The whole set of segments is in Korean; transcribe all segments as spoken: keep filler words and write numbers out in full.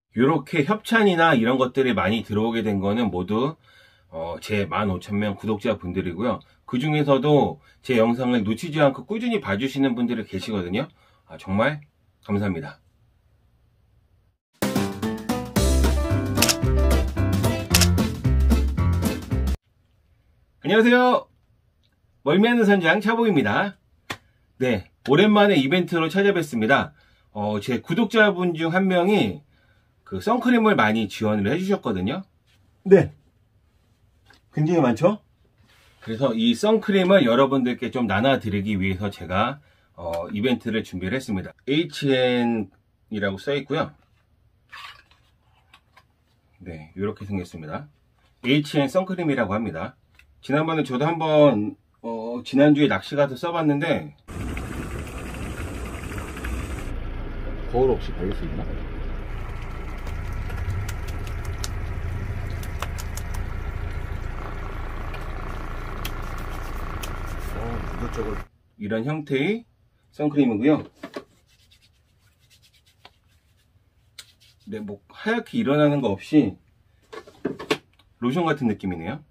이렇게 협찬이나 이런 것들이 많이 들어오게 된 거는 모두 어, 제 만 오천 명 구독자 분들이고요. 그 중에서도 제 영상을 놓치지 않고 꾸준히 봐주시는 분들이 계시거든요. 아, 정말 감사합니다. 안녕하세요. 멀미하는 선장 차복입니다. 네, 오랜만에 이벤트로 찾아뵙습니다. 어, 제 구독자분 중 한 명이 그 선크림을 많이 지원을 해주셨거든요. 네, 굉장히 많죠? 그래서 이 선크림을 여러분들께 좀 나눠드리기 위해서 제가 어, 이벤트를 준비를 했습니다. 에이치엔이라고 써있고요. 네, 이렇게 생겼습니다. 에이치엔 선크림이라고 합니다. 지난번에 저도 한번 어, 지난주에 낚시 가서 써봤는데 거울 없이 바를 수 있나? 어, 이것저것 이런 형태의 선크림이고요. 네, 뭐 하얗게 일어나는 거 없이 로션 같은 느낌이네요.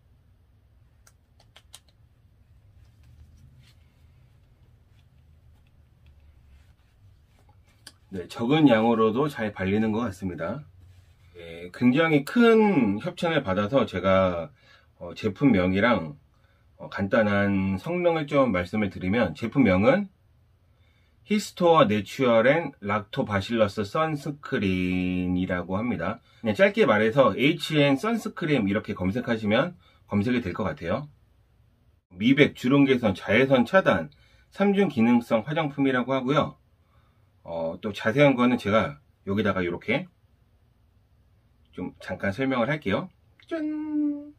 네, 적은 양으로도 잘 발리는 것 같습니다. 네, 굉장히 큰 협찬을 받아서 제가 어, 제품명이랑 어, 간단한 성능을 좀 말씀을 드리면, 제품명은 히스토어 내추럴 앤 락토바실러스 선스크린이라고 합니다. 그냥 짧게 말해서 에이치엔 선스크림 이렇게 검색하시면 검색이 될 것 같아요. 미백, 주름 개선, 자외선 차단, 삼중 기능성 화장품이라고 하고요. 어, 또 자세한 거는 제가 여기다가 이렇게 좀 잠깐 설명을 할게요. 짠!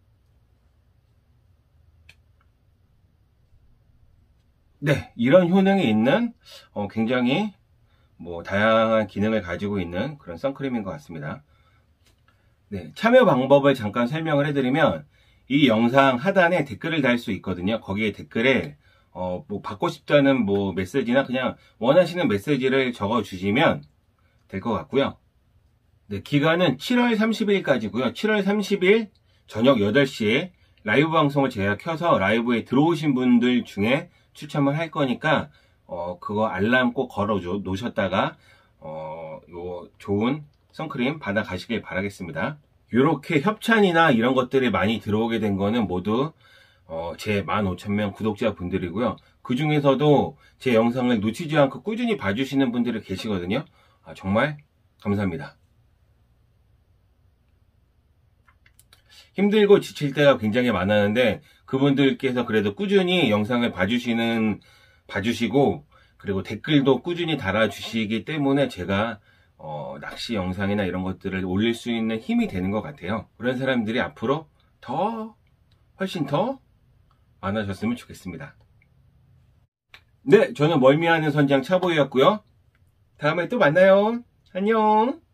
네, 이런 효능이 있는 어, 굉장히 뭐 다양한 기능을 가지고 있는 그런 선크림인 것 같습니다. 네, 참여 방법을 잠깐 설명을 해드리면, 이 영상 하단에 댓글을 달 수 있거든요. 거기에 댓글에 어, 뭐 받고 싶다는 뭐 메시지나 그냥 원하시는 메시지를 적어 주시면 될 것 같고요. 네, 기간은 칠월 삼십일까지고요. 칠월 삼십일 저녁 여덟 시에 라이브 방송을 제가 켜서 라이브에 들어오신 분들 중에 추첨을 할 거니까 어, 그거 알람 꼭 걸어 놓으셨다가 어, 요 좋은 선크림 받아 가시길 바라겠습니다. 이렇게 협찬이나 이런 것들이 많이 들어오게 된 거는 모두 어, 제 만 오천 명 구독자 분들이고요. 그 중에서도 제 영상을 놓치지 않고 꾸준히 봐주시는 분들이 계시거든요. 아, 정말 감사합니다. 힘들고 지칠 때가 굉장히 많았는데, 그분들께서 그래도 꾸준히 영상을 봐주시는, 봐주시고, 그리고 댓글도 꾸준히 달아주시기 때문에 제가 어, 낚시 영상이나 이런 것들을 올릴 수 있는 힘이 되는 것 같아요. 그런 사람들이 앞으로 더, 훨씬 더 많아졌으면 좋겠습니다. 네, 저는 멀미하는 선장 차보이였고요. 다음에 또 만나요. 안녕.